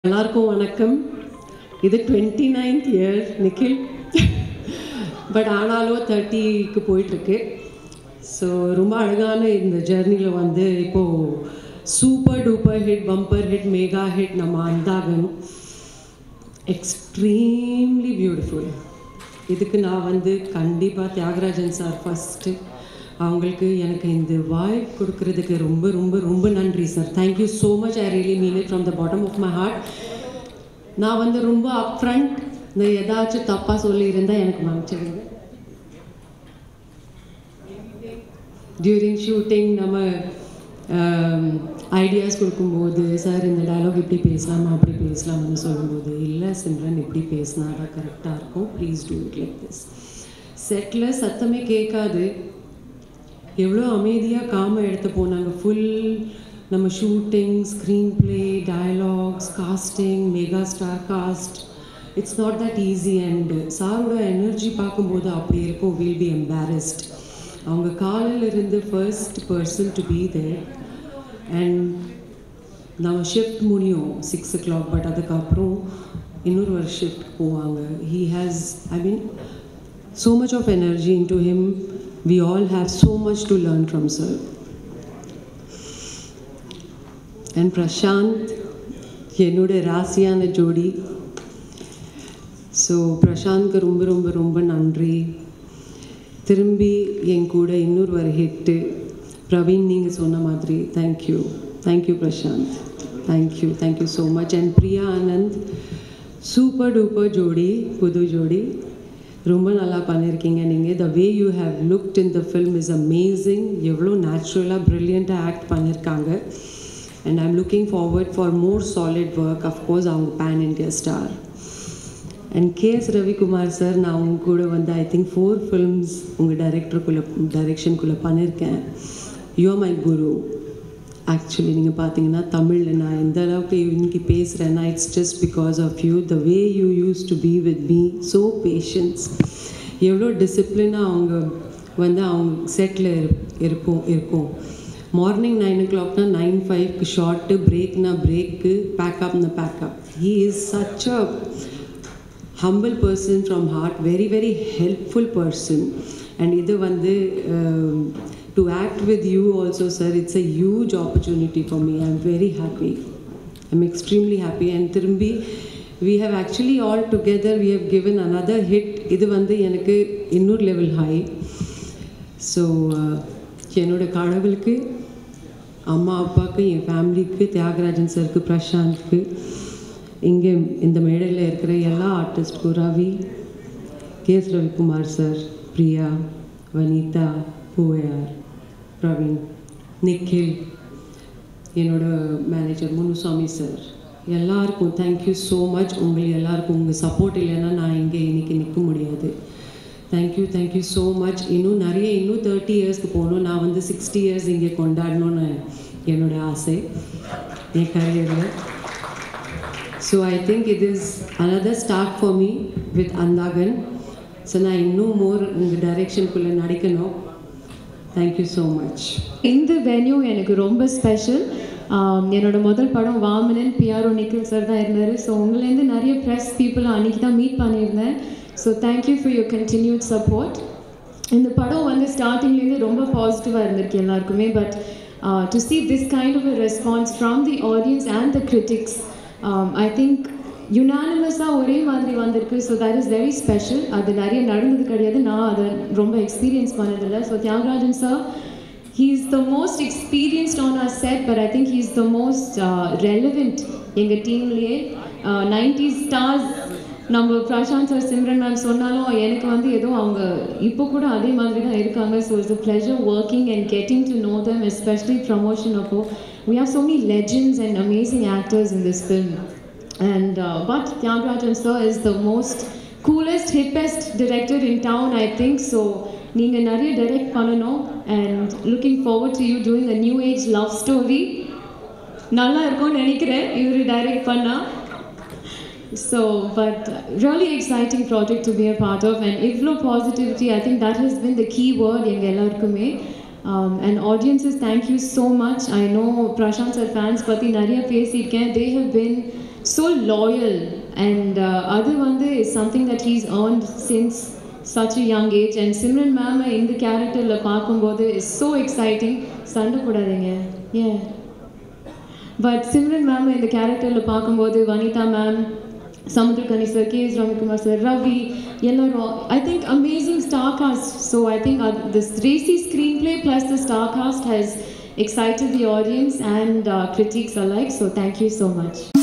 எல்லாருக்கும் வணக்கம். இது 29th இயர் நிக்கில், பட் ஆனாலும் 30க்கு போயிட்டுருக்கு. ஸோ ரொம்ப அழகான இந்த ஜெர்னியில் வந்து இப்போது super duper hit, bumper hit, mega hit நம்ம அந்தாகன், எக்ஸ்ட்ரீம்லி பியூட்டிஃபுல். இதுக்கு நான் வந்து கண்டிப்பாக தியாகராஜன் சார் ஃபஸ்ட்டு, அவங்களுக்கு எனக்கு இந்த வாய்ப்பு கொடுக்கறதுக்கு ரொம்ப ரொம்ப ரொம்ப நன்றி sir. Thank you so much. I really mean it from the bottom of my heart. நான் வந்து ரொம்ப அப்ஃப்ரண்ட், இந்த ஏதாச்சும் தப்பாக சொல்லியிருந்தால் எனக்கு மன்னிச்சிடுங்க. டியூரிங் ஷூட்டிங் நம்ம ஐடியாஸ் கொடுக்கும்போது, சார் இந்த டயலாக் இப்படி பேசலாமா அப்படி பேசலாம்னு சொல்லும்போது, இல்லை சிம்ரன் இப்படி பேசினா தான் கரெக்டாக இருக்கும், please do it like this. செட்டில் சத்தமே கேட்காது, எவ்வளோ அமைதியாக காம எடுத்து போனாங்க. ஃபுல் நம்ம shooting, screenplay, dialogues, casting, mega star cast, it's not that easy. And சாரோட எனர்ஜி பார்க்கும்போது அப்படி இருக்கும், வில் பி எம்பாரஸ்ட். அவங்க காலையில் இருந்து first person to be there. And நம்ம ஷிஃப்ட் முடியும் 6 o'clock, பட் அதுக்கப்புறம் இன்னொரு ஒரு ஷிஃப்ட் போவாங்க. He has, I mean, so much of energy into him. We all have so much to learn from sir. And Prashant, என்னோட ராசியான ஜோடி. So பிரசாந்த்க்கு ரொம்ப ரொம்ப ரொம்ப நன்றி. திரும்பி என் கூட இன்னொரு ஒரு ஹிட்டு பிரவீன், நீங்கள் சொன்ன மாதிரி thank you. Thank you Prashanth, thank you so much. And Priya Anand, super duper ஜோடி, புது ஜோடி, ரொம்ப நல்லா பண்ணியிருக்கீங்க நீங்கள். The way you have looked in the film is amazing. எவ்வளோ நேச்சுரலாக ப்ரில்லியண்ட்டாக ஆக்ட் பண்ணியிருக்காங்க. And I am looking forward for more solid work. Of course அவங்க pan India star. And KS Ravikumar sir, நான் அவங்க கூட வந்து ஐ திங்க் 4 ஃபில்ம்ஸ் உங்கள் டைரெக்ஷனுக்குள்ளே பண்ணியிருக்கேன். You are my guru. Actually நீங்கள் பார்த்தீங்கன்னா தமிழில் நான் எந்த அளவுக்கு இன்னைக்கு பேசுகிறேன்னா, it's just because of you. The way you use to be with me, so patience. எவ்வளோ டிசிப்ளினாக அவங்க வந்து அவங்க செட்டில் இருக்கும். மார்னிங் 9 o'clockனா 9:05 ஷார்ட்டு, பிரேக்னா பிரேக்கு, பேக்கப்னா pack up. He is such a humble person from heart, very very helpful person. And இது வந்து to act with you also sir, it's a huge opportunity for me. I'm very happy, I'm extremely happy. And திரும்பி we have actually all together we have given another hit. இது வந்து எனக்கு இன்னொரு level high. So என்னோட கடவுளுக்கு, அம்மா அப்பாவுக்கு, என் ஃபேமிலிக்கு, தியாகராஜன் சாருக்கு, பிரசாந்த்க்கு, இங்கே இந்த மேடையில் இருக்கிற எல்லா ஆர்டிஸ்ட்க்கும், ரவி, KS ரவிக்குமார் சார், பிரியா, வனிதா, பூவையார், பிரவீன், நிக்கில், என்னோட மேனேஜர் முனுசாமி சார், எல்லாருக்கும் தேங்க்யூ ஸோ மச். உங்களுக்கு எல்லாருக்கும் உங்கள் சப்போர்ட் இல்லைன்னா நான் இங்கே இன்றைக்கி நிற்க முடியாது. Thank you so much. இன்னும் 30 இயர்ஸ்க்கு போகணும். நான் வந்து 60 இயர்ஸ் இங்கே கொண்டாடணும்னு என்னோட ஆசை என் கரியரில். So I think it is another start for me with Andagan. So நான் இன்னும் மோர் உங்கள் டைரெக்ஷனுக்குள்ளே நடிக்கணும். Thank you so much. இந்த வென்யூ எனக்கு ரொம்ப ஸ்பெஷல். என்னோட முதல் படம் வாமனன், PRO நிக்கில் சார் தான் இருந்தார். ஸோ உங்களேருந்து நிறைய ப்ரெஸ் பீப்புளை அன்றைக்கி தான் மீட் பண்ணியிருந்தேன். So thank you for your continued support. இந்த படம் வந்து ஸ்டார்டிங்லேருந்து ரொம்ப பாசிட்டிவாக இருந்திருக்கு எல்லாருக்குமே. But to see this kind of a response from the audience and the critics, I think யுனானிமஸாக ஒரே மாதிரி வந்திருக்கு. So that is very special. அது நிறைய நடந்தது கிடையாது, நான் அதை ரொம்ப எக்ஸ்பீரியன்ஸ் பண்ணதில்லை. So Thiyagarajan sir, he is the most experienced on our set, but I think he is the most relevant எங்கள் டீம்லேயே. 90s stars நம்ம பிரசாந்த் சார், சிம்ரன் மேம் சொன்னாலும் எனக்கு வந்து ஏதோ அவங்க இப்போ கூட அதே மாதிரி தான் இருக்காங்க. So it's a pleasure working and getting to know them, especially promotion அப்போ. We have so many legends and amazing actors in this film. And but Tyagarajan sir is the most coolest, hippest director in town, I think. So நீங்க நிறைய direct பண்ணணும், and looking forward to you doing a new age love story. நல்லா இருக்கும்னு நினைக்கிறேன் இவரு direct பண்ணா. So but really exciting project to be a part of, and ivlo positivity, I think that has been the key word எங்க எல்லாருக்குமே. And audiences, thank you so much. I know Prashant sir fans pati nariya pesirken. They have been so loyal, and அது வந்து is something that he's earned since such a young age. And Simran ma'am இந்த கேரக்டர்ல பார்க்கும்போது is so exciting. சண்டை போடாதீங்க. Yeah. But Simran ma'am இந்த கேரக்டர்ல பார்க்கும்போது Vanitha ma'am, Samudrakani sir, K.S. Ramakumar sir, Ravi, எல்லாரும், I think amazing star cast. So I think this racy screenplay plus the star cast has excited the audience and critics alike. So thank you so much.